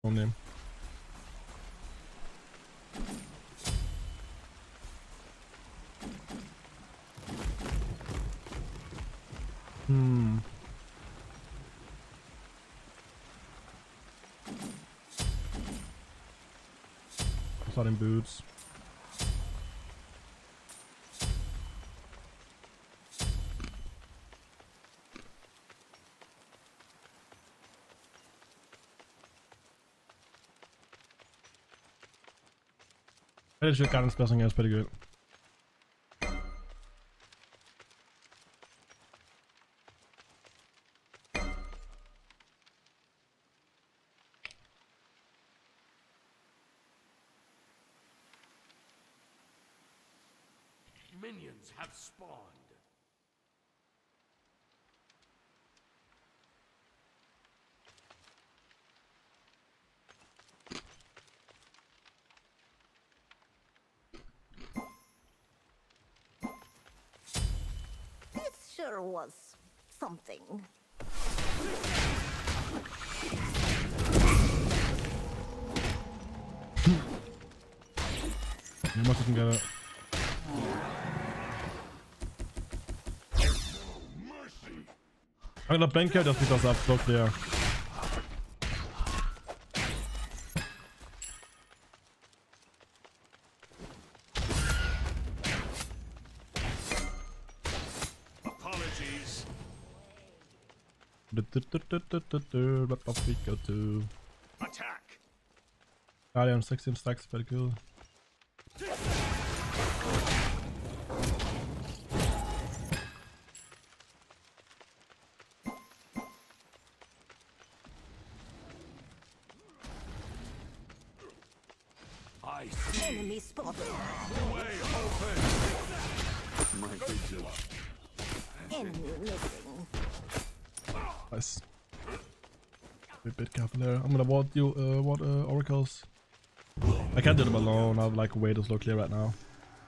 name. Starting boots. Leadership guidance blessing is pretty good. Minions have spawned. This sure was something. You must have get it. I'm gonna bank just because I've blocked there. Apologies. Wrap up we go to. Attack. Guardian 16 stacks, very cool. I see. Enemy spotted. Way open. My vigil. Enemy missing. Nice. Be a bit careful there. I'm gonna ward you, oracles. I can't do them alone. I have like way too slow clear right now.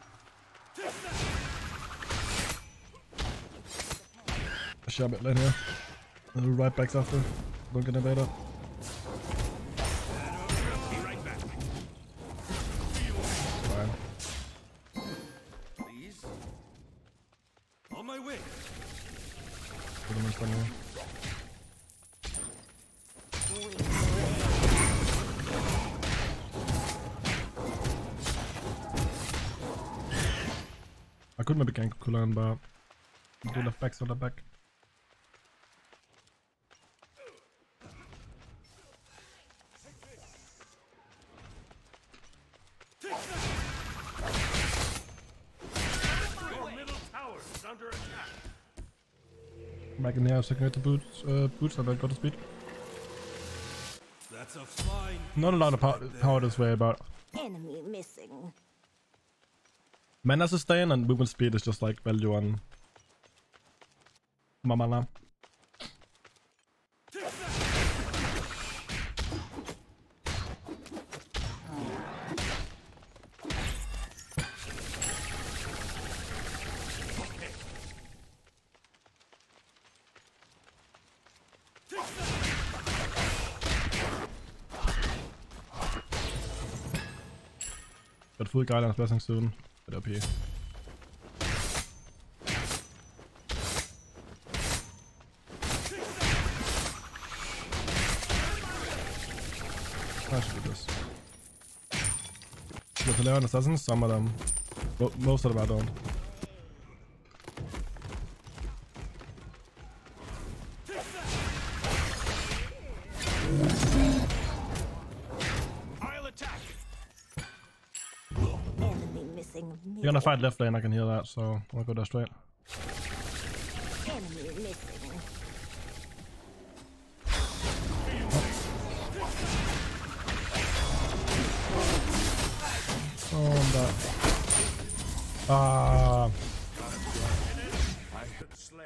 I share a bit lane here. Right backs after. Don't get invaded. Fine. Please. On my way. Put them in front of me. I could maybe gank Kulan, but do left backs on the back. Your middle tower is under attack. Back in here, second the boots, and I got the speed. That's a fine. Not a lot of power this way, but Enemy missing. mana sustain and movement speed is just like value on Mamana. Got full guidance blessing soon. Get up here. I should do this. Got to learn assassins, some of them. Most of them I don't. I'll attack. Enemy missing. You're gonna fight left lane, I can hear that, so I'll go there straight. Enemy missing. Oh, I'm back. I could slay.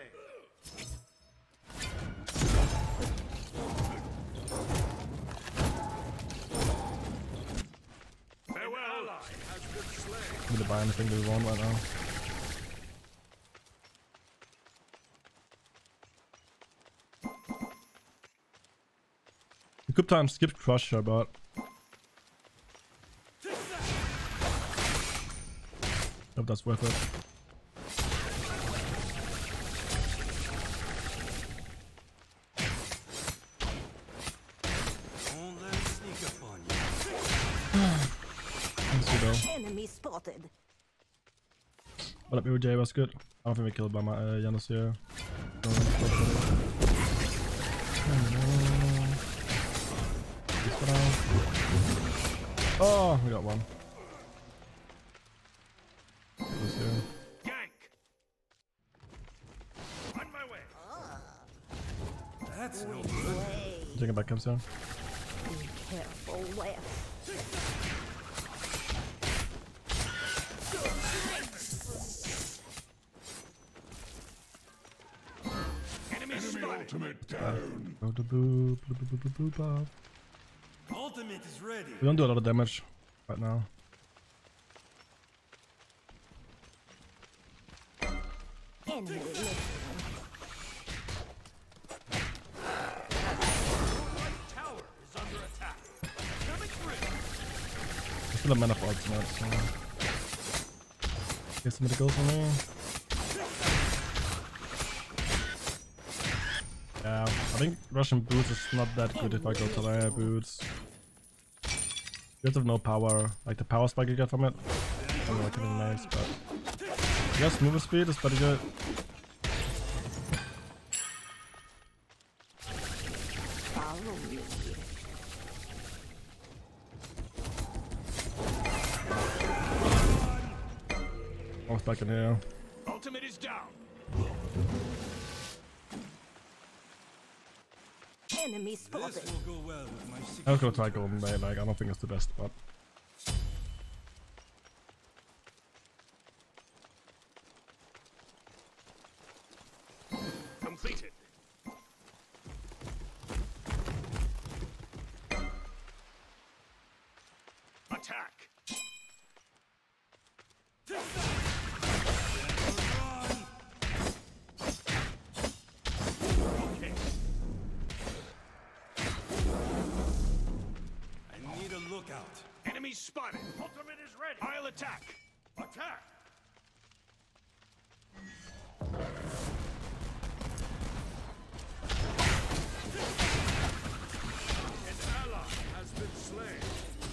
Farewell. Ally has been slain. I'm gonna buy anything we want right now. We could skip Crusher, but hope that's worth it. Won't let it sneak up on you. Let's see though. Enemy spotted. What up, UJ? What's good? I don't think we killed by my Janus here. Oh, we got one. This here. Gank. On my way. That's no good. Way. Taking back comes down. Be careful where. Enemy spotted. Ultimate down. Go to boop, boop, boop, boop, boop, boop. Ultimate is ready. We don't do a lot of damage right now. Enemy missing. Tower is under attack. Coming through. I still have mana for ultimate, so get somebody to go for me. Yeah, I think Russian boots is not that good if I go to their boots. You have to have no power, like the power spike you get from it. I don't know, like anything nice, but I guess movement speed is pretty good. Follow me. Almost back in here. Ultimate is down. Enemy spotted. This will go well with my I was gonna try Golden Bay, like I don't think it's the best, but completed. Attack. Okay. I need a lookout. Enemy spotted. Ultimate is ready. I'll attack. Attack. An ally has been slain.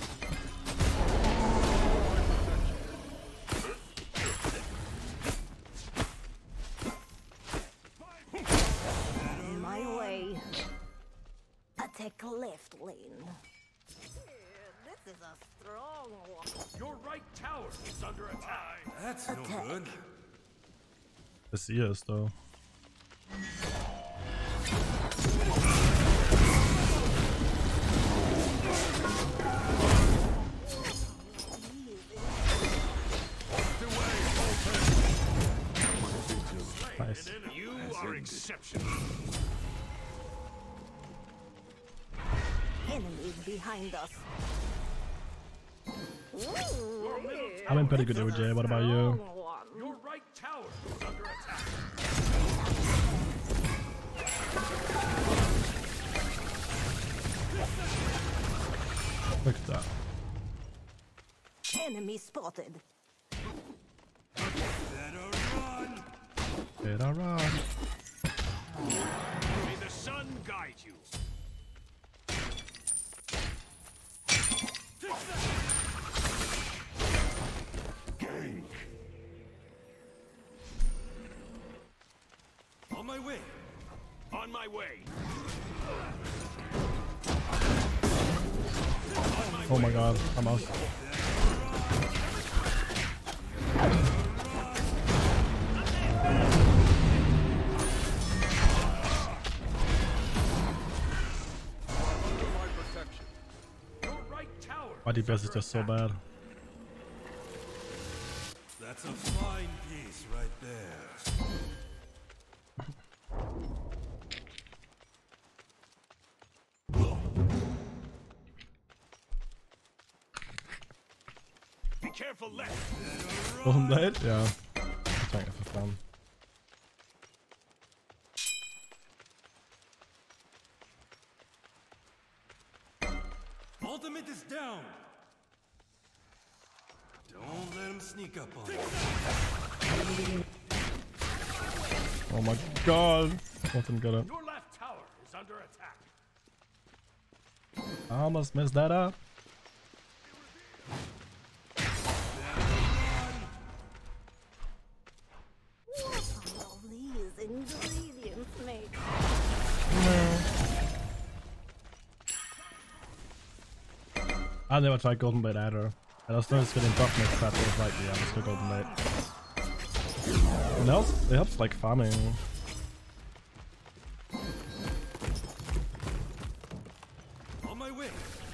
On my way. Attack left lane. This is a strong one. Your right tower is under attack. That's no Attack. good. the CS though. Nice. You are exceptional. Enemies behind us. Ooh, I'm in pretty good OJ, what about you? strong one. Your right tower is under attack. Look at that. Enemy spotted. Better run. Better run. May the sun guide you. Gank. On my way. On my way. Oh my god, I'm out. My protection. Your right tower. My DPS is just so bad. That's a fine piece right there. Be careful left. Wasn't that it? Yeah. I'm trying it for fun. Ultimate is down. Don't let him sneak up on you. Oh my god. Nothing got it. Your left tower is under attack. I almost messed that up. What are all these ingredients made? I never tried Golden Blade either. And I was noticed getting buff next patch, I was like, yeah, let's go Golden Blade. And it helps like farming. On my way.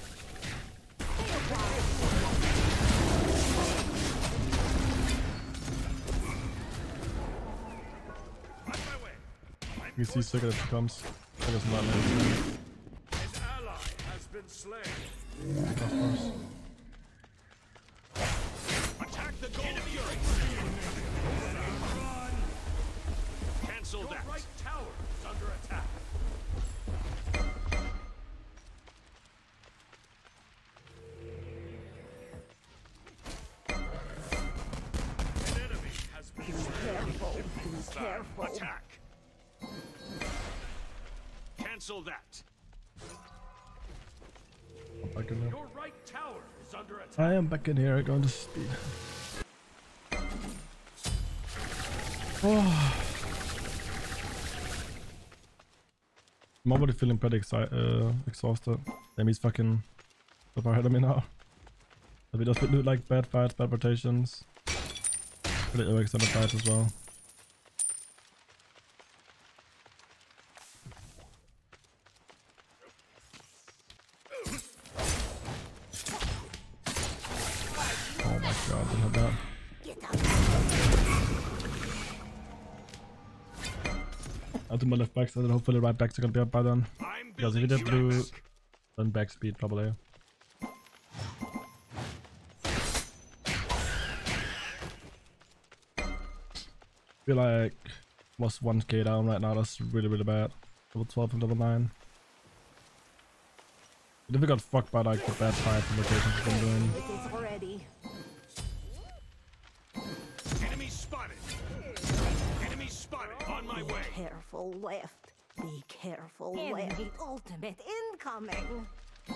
On my way. You see Sigurd if she comes. Sigurd's not nice. An ally has been slain. Of course. Attack the gold fury. Cancel that. Your right tower is under attack. An enemy has been Careful, be careful. attack. Cancel that. Back in here. Your right tower is under attack. I am back in here, going to speed. Oh. I'm already feeling pretty exhausted. Damn, he's fucking so far ahead of me now. But we just do like bad fights, bad rotations. Pretty overextended fights as well. Oh my god, didn't have that. Get up. I'll do my left back, so then hopefully right backs are gonna be up by then. I'm Because if we building did blue, Q-Max. then back speed probably. Feel like was 1k down right now, that's really bad. Level 12 and level 9. But if we got fucked by like the bad fights and rotations we've been doing. It is ready. Enemy spotted. Enemy spotted. On my way. Careful left. Be careful left. Ultimate incoming.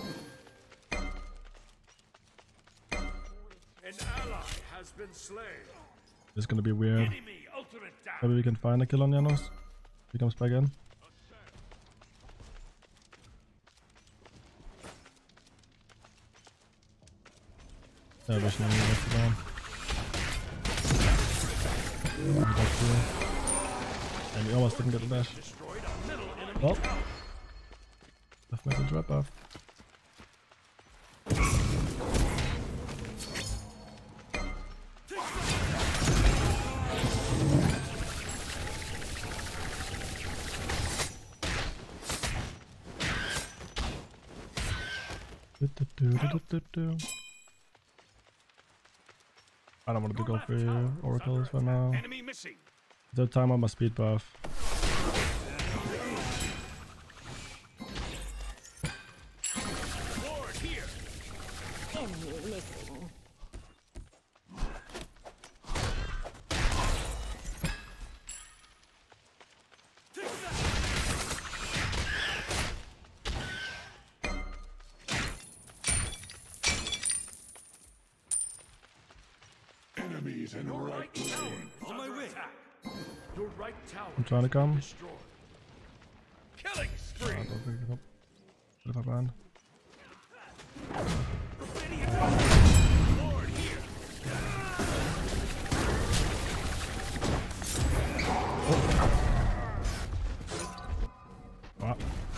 An ally has been slain. It's gonna be weird. Enemy ultimate down. Maybe we can find a kill on Janos. He comes back in. Yeah, vision on you, left down. And we almost didn't get the dash. Destroyed a middle enemy Well, tower. left message right off. I don't want to go for oracles right now. Enemy missing. The time on my speed buff. Lord here. Enemy missing. Enemies in Your right right tower lane. is under attack. Your right tower I'm trying to come. destroyed. Killing I spree. don't think it up. What if I ban? Lord here. Ah.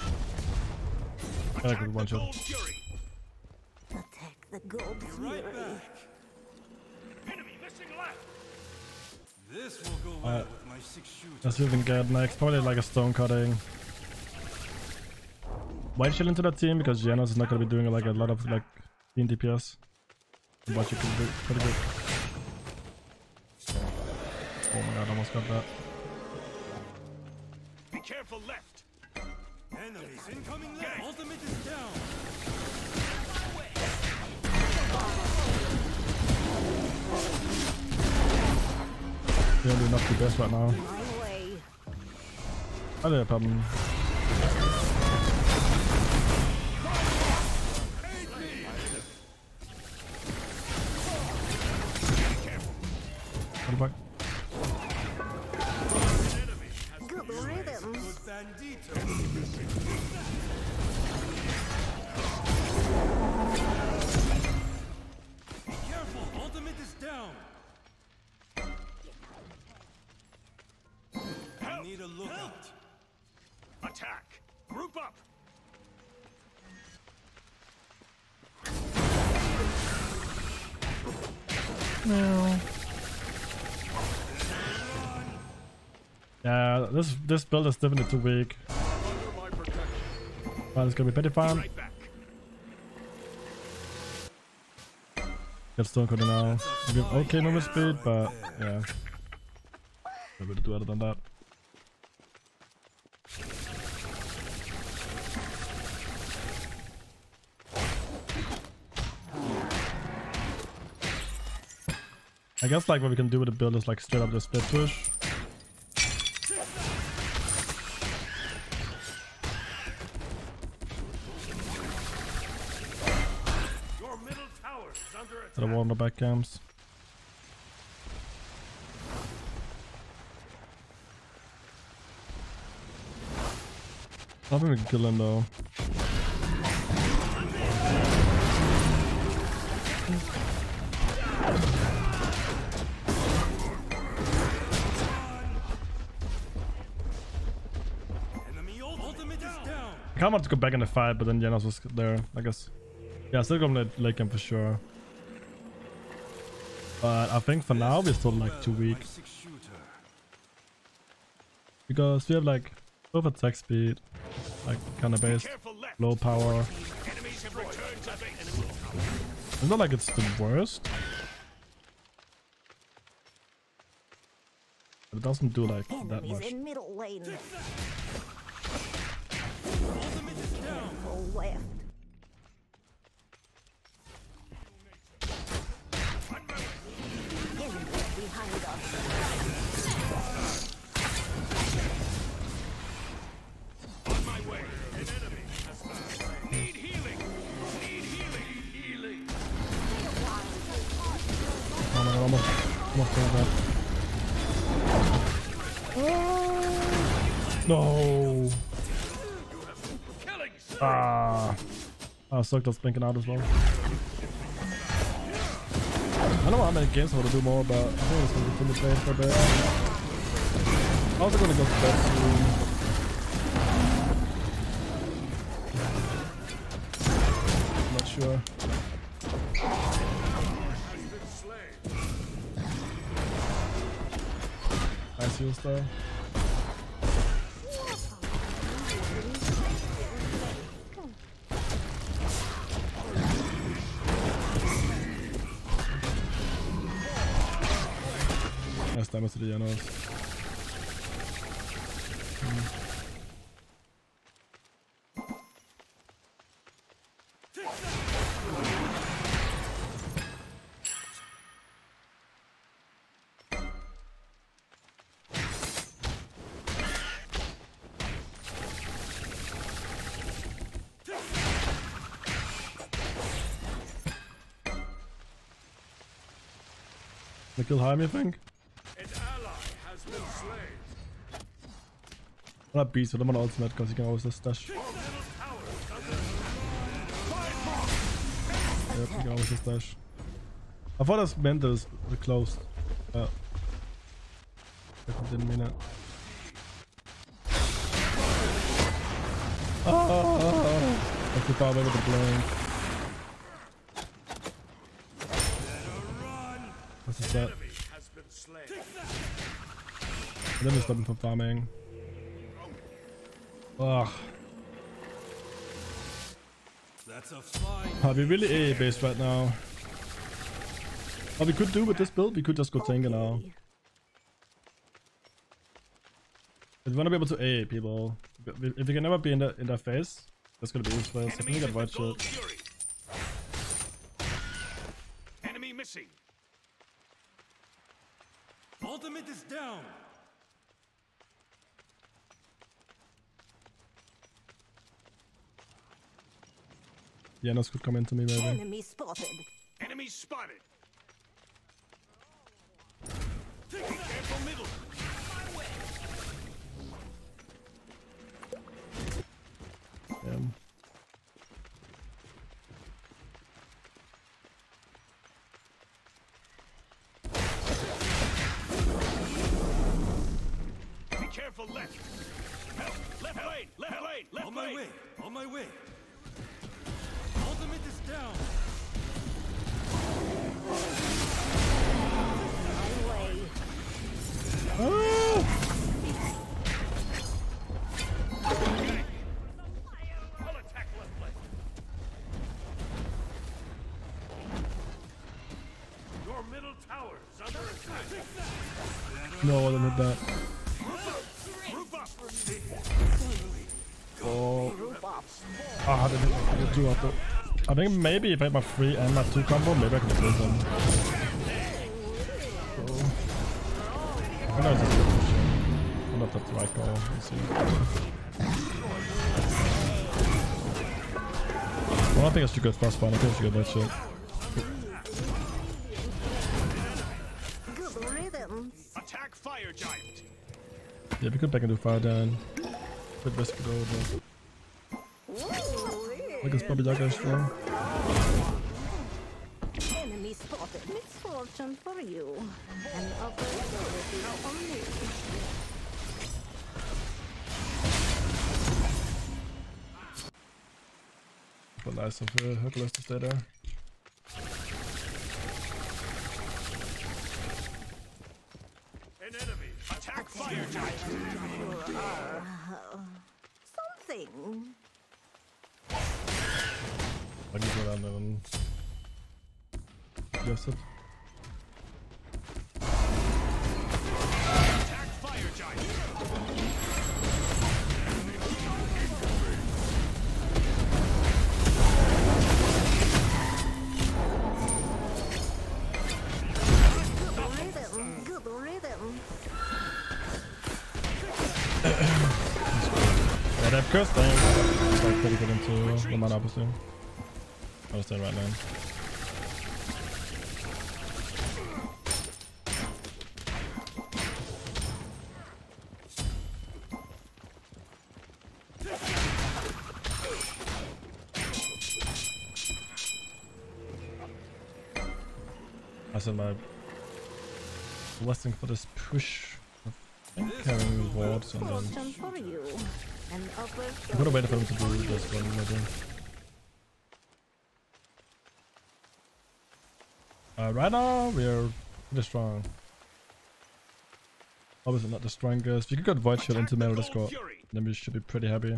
I Attack could the one shot. gold fury. Attack the gold fury. Enemy missing left. This will go well with my 6 shooters. Let's see what we can get next. Probably like a stone cutting. White shield into that team because Janos is not gonna be doing like a lot of like team DPS. But you can do pretty good. Oh my god, almost got that. Be careful left. Enemies incoming left. Ultimate is down. Maybe not the best right now. My way. I don't have a problem. What the fuck? Good rhythm. Careful, ultimate is down. I need a lookout. Attack. Group up. No. Yeah, this build is definitely too weak. Well, it's gonna be Petty Farm. Right back. Get Stone Cold now. We have okay movement speed, but yeah. I'm gonna do other than that. I guess like what we can do with the build is like straight up the split push. Your middle tower is under attack. That I warm the back camps. I think we can kill him though. Enemy ultimate is down. I kind of want to go back in the fight, but then Janos was there, I guess. Yeah, still gonna late game for sure. But I think for now we're still like too weak. Because we have like both attack speed, like kind of based, Careful left. low power. Enemies have returned to base. It's not like it's the worst. But it doesn't do like that Enemies much. in middle lane. Careful left. Enemies behind us. On my way. An enemy has found. Need healing. Need healing. Healing. Oh my god, almost got that. No! Killing. Ah! Oh, Soak that's blinking out as well. I don't know how many games I want to do more, but I think it's going to continue playing for a bit. I'm also going to go to bed soon. I'm not sure. Nice heals though. Nice damage to the Janos. They kill Jaime, I think. An ally has been slain. I'm not beast, but I'm on ultimate because you can always just dash. Yep, you can always just dash. I thought that meant that it was closed. I didn't mean it. Oh! I took out with the blink. What's the set? Enemy has been slain. And then we stop him from farming. Ugh. That's a fine. Are we really AA based right now? What we could do with this build, we could just go Tenga now. If we want to be able to AA people, if we can never be in their face, that's gonna be useless. I think we got white shit. Fury. Enemy missing. ultimate is down. Janos could come into me maybe. Enemy spotted. Enemy spotted. Be careful, middle. Damn. Be careful, left. Help. Left lane. Left lane. Left On lane. my way. On my way. Ultimate is down. My way. Oh! I'll attack left lane. Your middle tower is under attack. No, I didn't hit that. Group up. Oh, Group up. I didn't hit the 2 after. I think maybe if I had my 3 and my 2 combo, maybe I could have killed them. Oh. I know it's a good push. I don't know if that's the right call. Let's see. Well, I think it's too good fast spawn. I think it's good that shit. Good riddance. Attack fire giant. Yeah, we could back into fire down. Bit risky though, but I guess probably that guy's strong. Enemy spotted. Misfortune for you. An opportunity on me. But nice of Hercules to stay there. An enemy. Attack fire giant. Something. I can go down there and guess it. Attack fire giant. Good rhythm. Yeah, that curse thing is like pretty good into the mana opposite. I'll stay right now. I said my blessing for this push. I think carrying wards and then Misfortune for you. An I'm gonna wait for him to do this one maybe. Right now we're pretty strong. Obviously not the strongest. You could get Void Shield into Melee Score, then we should be pretty happy.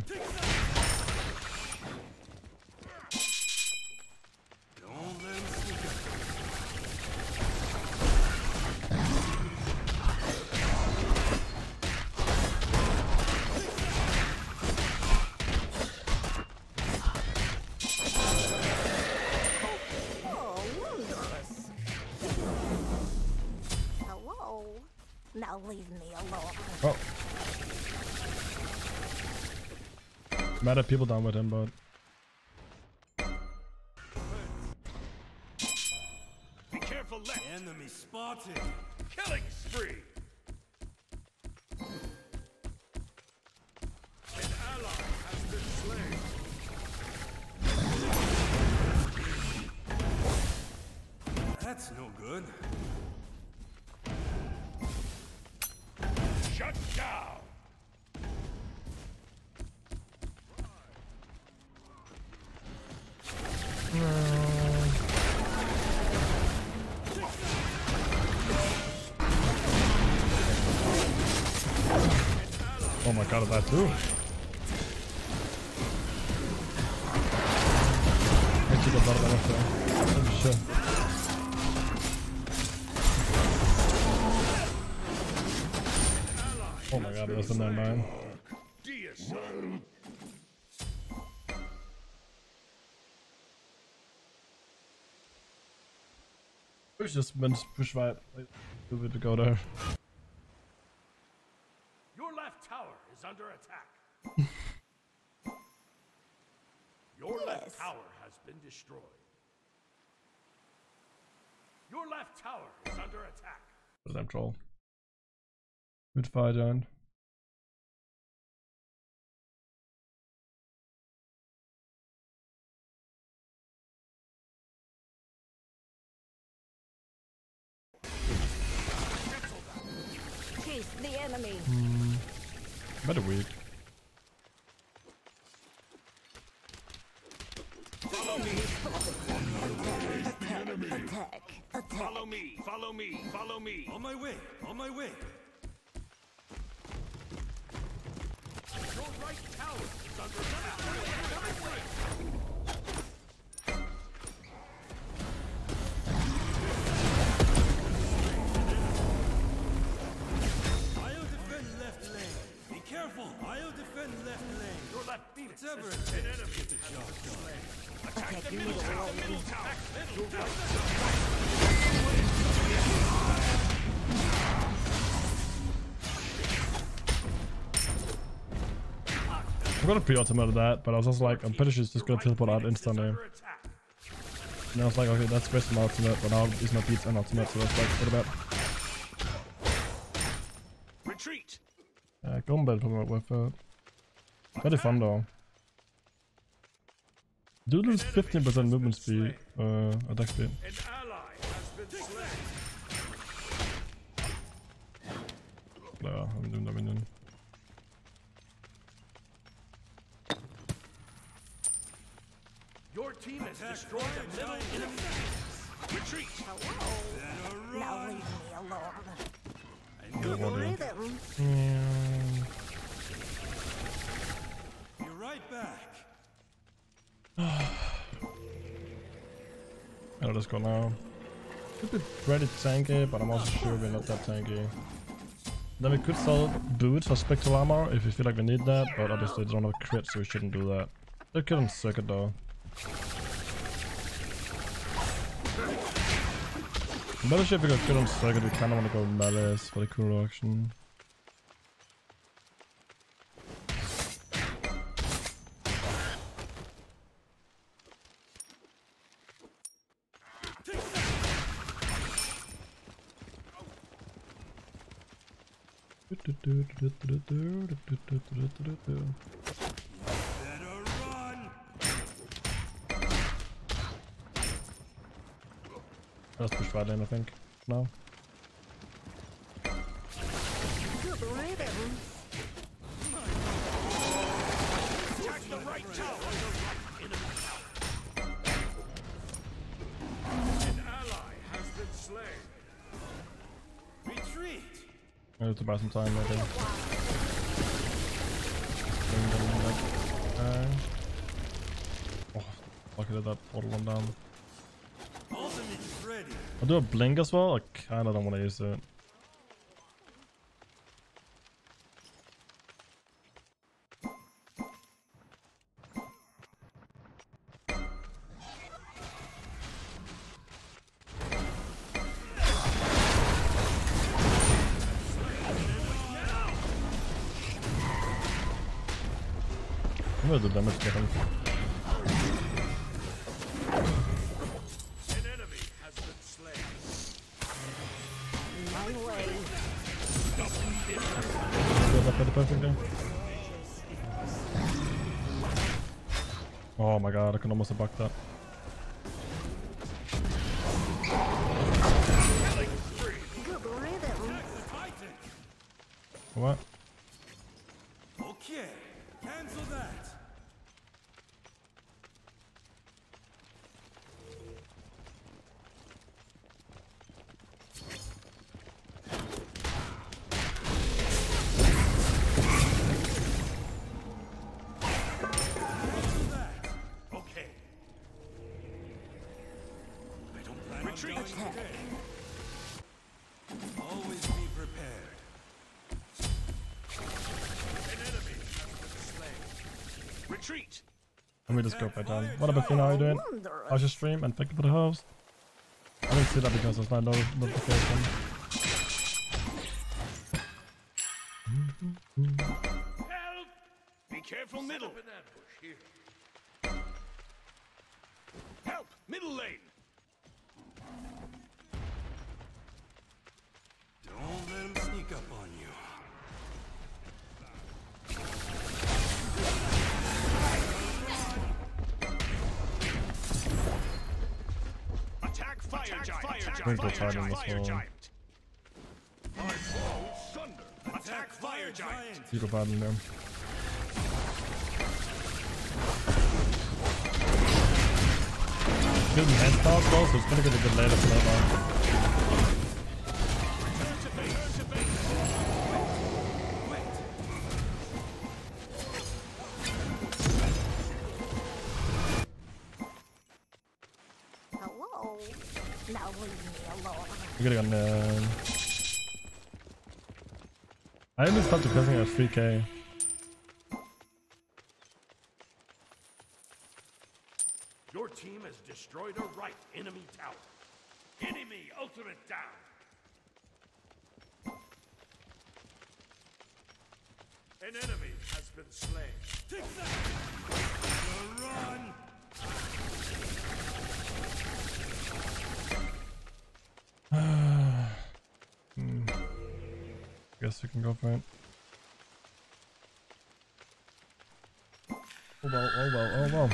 Don't let him sneak up. Oh, wondrous. Hello. Now leave me alone. Oh. Mad at people down with him, but Be careful, left. Enemy spotted. Killing spree. An ally has been slain. That's no good. Shut down. oh my god, that too. Actually got better than us there. Oh shit. Oh my god, that's a 9-9. Deicide. Push just push right. Like, a little bit to go there. under attack. Your left Yes. tower has been destroyed. Your left tower is under attack. Damn troll. Good fight, giant. Chase the enemy. Better weak. Follow me. Attack. Attack. Follow me. Follow me. Follow me. On my way. On my way. Your right tower is under attack. I'll defend left lane. Be careful. I'll defend left lane. Your left Phoenix Whatever is it an takes to enemy. get the job done. Attack the middle middle tower. lane. Middle tower. Your right I'm gonna pre-automate that, but I was also like, I'm pretty sure it's just gonna teleport out instantly. under attack. And I was like, okay, that's wasting my ultimate, but now it's my beats and ultimate, so that's like, what about? Retreat. Combat with very fun though. Do lose 15% movement speed, attack speed. An ally has been slain. Yeah, I'm doing Dominion. Your team has destroyed a middle enemy. Retreat. Hello. Now leave me alone. Yeah, what do you- Rhythm. Yeah. Be right back. I'll just go now. Could be pretty tanky, but I'm also sure we're not that tanky. Then we could sell boots for spectral armor if we feel like we need that, but obviously they don't have crit, so we shouldn't do that. They couldn't circuit though. Better shit if we got killed on circuit, we kinda wanna go malice for the cool auction. Better run. Let's push right in, I think. No? Good rhythm. Attack the right tower. Enemy tower. An ally has been slain. Retreat. I need to buy some time, maybe. Oh, lucky that portal went down. Ultimate is ready. I'll do a blink as well. I kinda don't want to use it. I'm gonna do damage to him. An enemy has been slain. My way. Did that pretty perfectly? Oh my god, I can almost have bucked that. Good rhythm. Titan. What? Okay. Cancel that. Cancel that. Okay. I don't plan Retreat. on going today. Always be prepared. An enemy has been slain. Retreat. Let me just go back down. What about Fina? How are you doing? Wondrous. How's your stream? And thank you for the host. I didn't see that because there's no notification. Hell careful, middle. Help! Middle lane! Don't let him sneak up on you. Attack fire giant! Sprinkle time in this one. Attack fire giant! Super bad in there. Good head start though, so it's gonna get a bit later for that one. Hello? Now leave me alone. We're gonna go I only started pressing at 3k. Your team has destroyed a right enemy tower. Enemy ultimate down. An enemy has been slain. Take that! Run! Guess we can go for it. Oh well, oh well, oh well.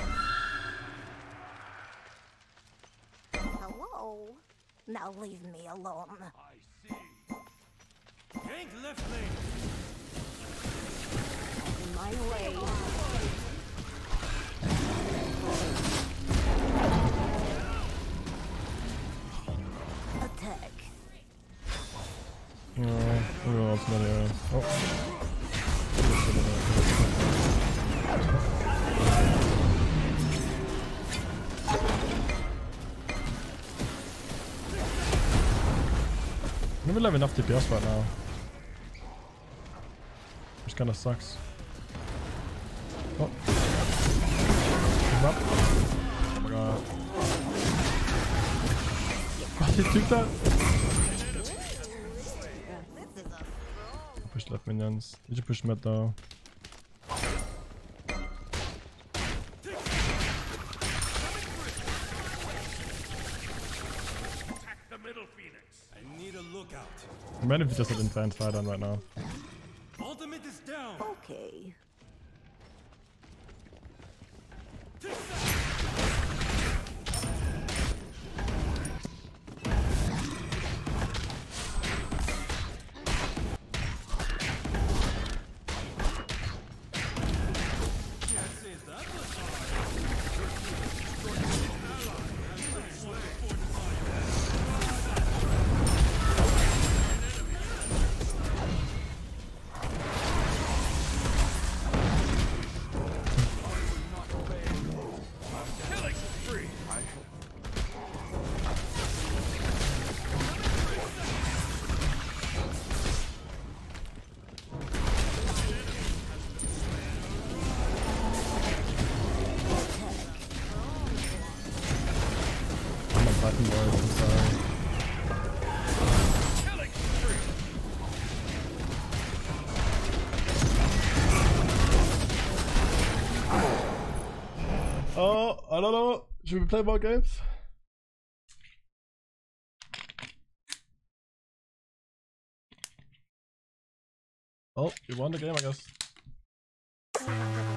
Hello? Now leave me alone. I see. Gank left lane! My way. Attack. We're going ultimate arrow. Oh. I don't really have enough DPS right now. Which kinda sucks. Oh. He's up. Oh my god. Oh, he took that? Push left minions. Did you push mid though? Attack the middle phoenix. I need a lookout. Imagine if we just had Infant Fire down right now. Ultimate is down! Okay. Take that! Button boys, I'm sorry. Oh, I don't know. Should we play more games? Oh, you won the game, I guess.